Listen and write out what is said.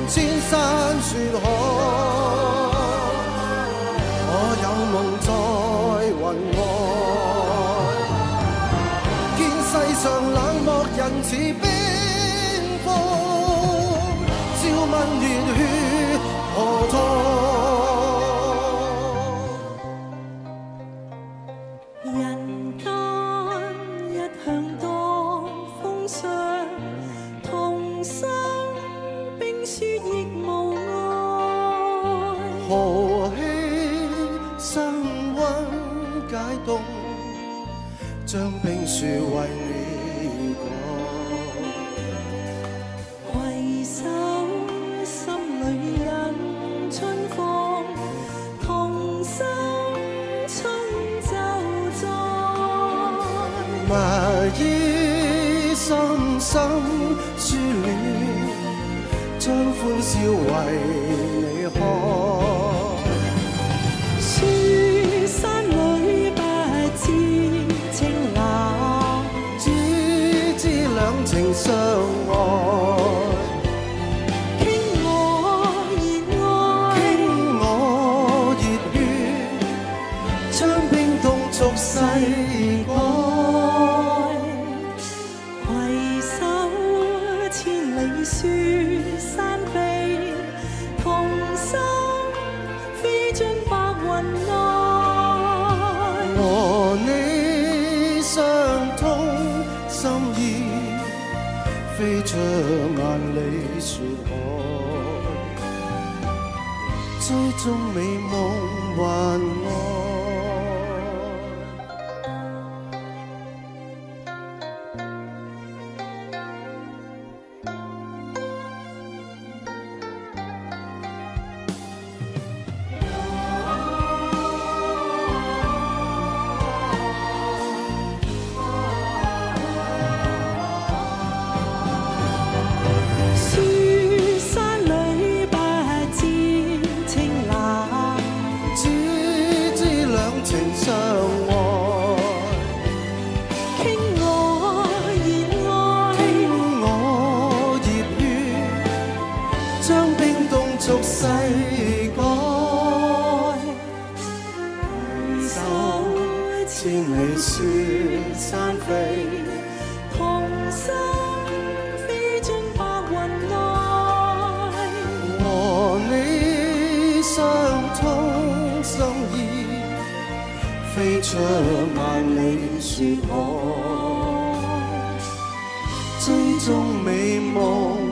千山雪海。我有夢在雲外，見世上冷漠人似冰封，照問熱血何痛？ 人間一向多風霜，同生冰雪亦無礙。 豪氣生溫解凍，將冰雪為你改。 攜手心裏印春風，同心春秋在。 埋依深深書戀，將歡笑為你開。 書山裏不知情冷， 只知兩情相愛。 傾我熱愛， 傾我熱血，將冰凍俗世改。 攜手千里雪山飛，同心飛進白雲內。 和你相通心意，飛出萬里雪海，追蹤美夢還愛。 書山裏不知情冷， 只知兩情相愛。 傾我熱愛， 傾我熱血，將冰凍俗世改。手千里雪山飛， 同心飛進白雲內。 和你相通心意，飛出萬里雪海，追蹤美夢